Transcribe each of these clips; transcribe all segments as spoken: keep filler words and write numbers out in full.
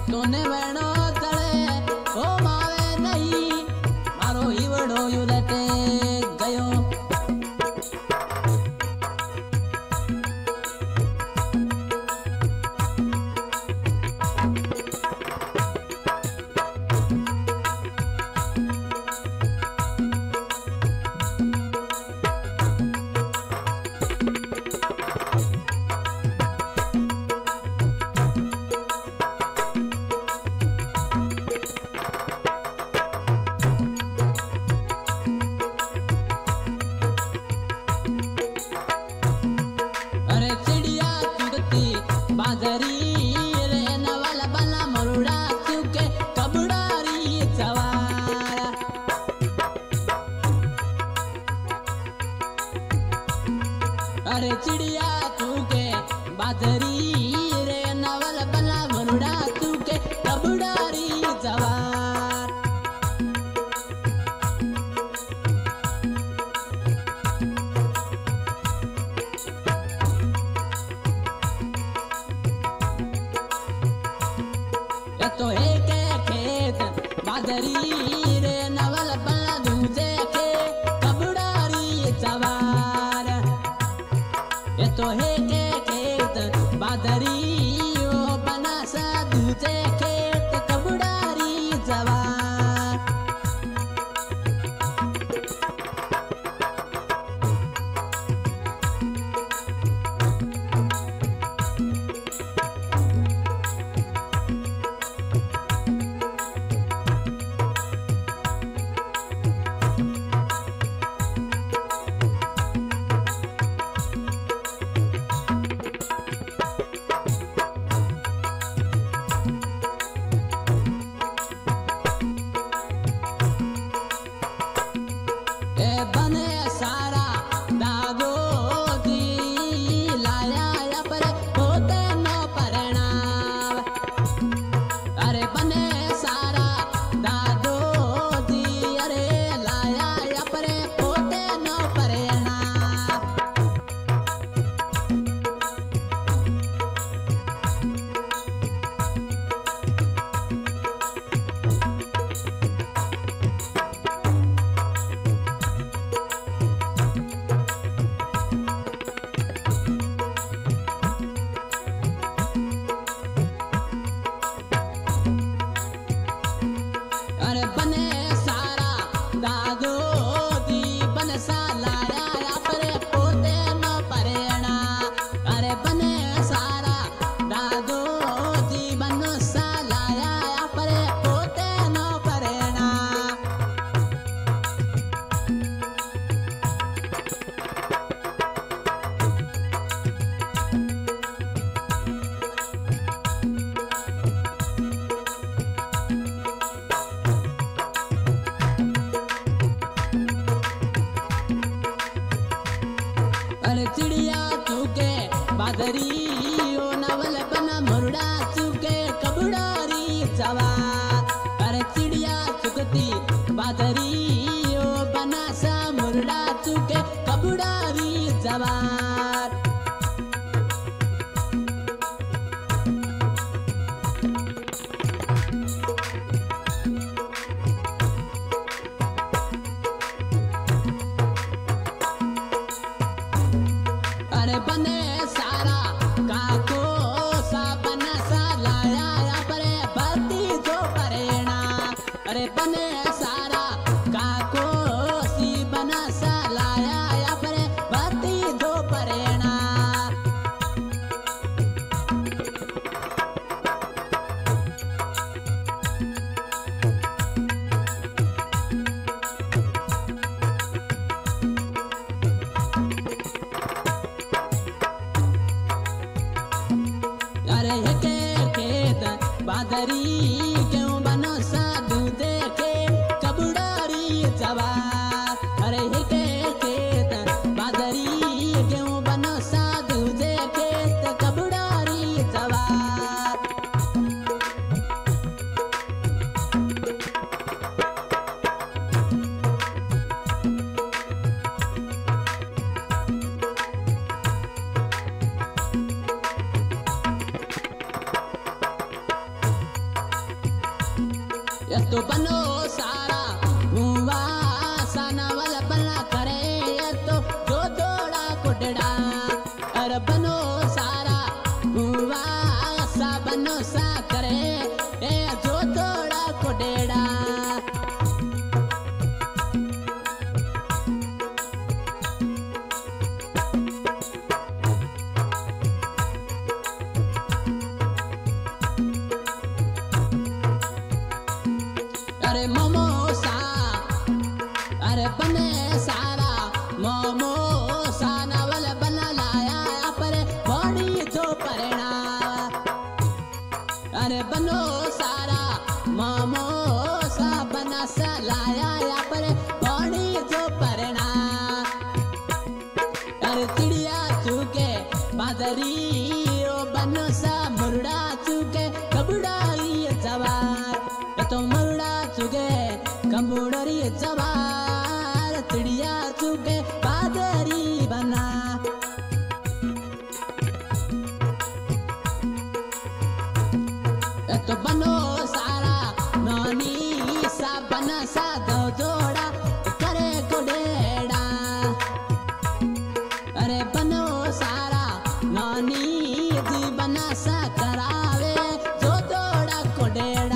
तोने वेणो तळे ओ मावे नहीं मारो हीवड़ो युदटे गयो। अरे चिड़िया तू के बादरी रे नवल बला मरुड़ा तू के कबूडारी जवार। ये तो एक खेत बादरी रे नवल बला दूजे के कबूडारी जवार। ये तो है के खेत बादरी ओ बना सा दूजे खेत कबूडारी जवार। बने सारा दागो दी लाया या पर होते न परिणाम। अरे बने सारा दादो दी अरे लाया या पर होते न परिणाम। अरे बने सारा दादो दी बन सा लाया या पर पोते न परेणा। अरे बने सारा दादो दी बन सा लाया या पर पोते न परेणा। अरे चिड़िया चूके बादरी ओ नवल बना मुर्ड़ा चूके कबूडारी जवार। अरे चिड़िया चुकती बादरी ओ बना सा मुर्ड़ा चूके कबूडारी जवार। अरे बने सारा काको सा बना सा लाया या परे भक्ति जो परेणा। अरे बने सारा काको सी बना सा लाया या परे भक्ति जो परेणा। अरे के खेत बादरी क्यों बनो साधु देखे कबूडारी जवार। अरे के खेत बादरी क्यों बनो साधु देखे कबूडारी जवार। ये तो बनो सारा हुआ सा नवल बना करे ये तो जो जोड़ा कुटड़ा अरे बनो सारा हुआ सा बनो सा करे ये जो जोड़ा कुटेड़ा अरे मोमो सा अरे बने सारा मोमो सा नवल बना लाया पर बड़ी जो परेणा अरे बनो सारा मोमो सा बना सा लाया पर बड़ी जो परेणा अरे चिड़िया चूके बादरी ओ बनो सा मुर्ड़ा चूके कबूड़ाई जवार तो मुर्ड़ा चुके कंबूडरी जवार चिड़िया चुके बादरी बना तो बनो सारा नौनी सा बना सा दो जोड़ा करे गुडेड़ा अरे बनो सारा नौनी जी बना सा करावे जो जोड़ा गुडेड़ा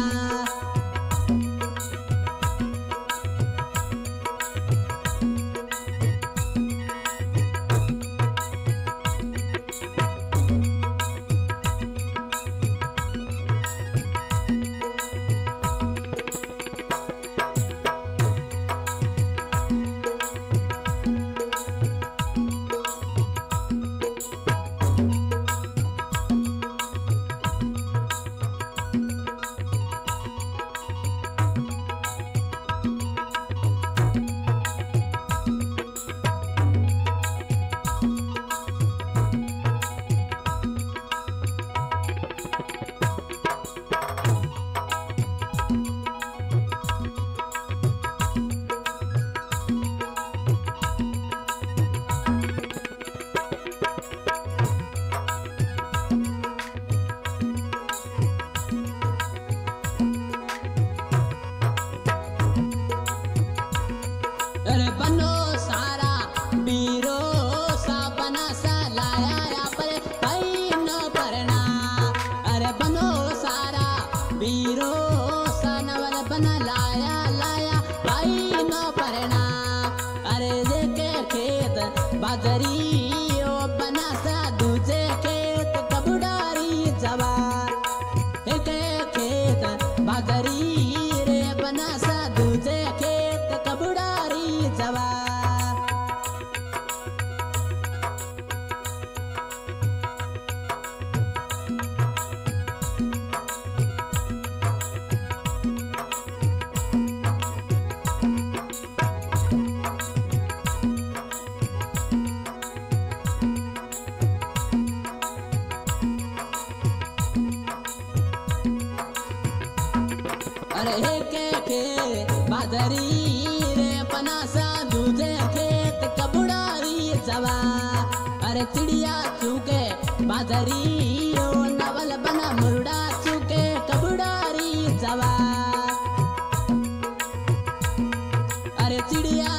अरे बनो सारा बीरो सा बना सा लाया पर भाई न परना अरे बनो सारा बीरो सा नवल बना लाया लाया भाई न परना अरे देखे खेत बाजरी ओ बना सा दूजे खेत कबूडारी जवार एक खेत बाजरी रे बना सा दूजे खेत कबूडारी जवार अरे के के बादरी रे बना सा दूजे खेत कबूडारी जवा अरे चिड़िया चूके बादरी ओ नवल बना मुर्ड़ा चूके कबूडारी जवा अरे चिड़िया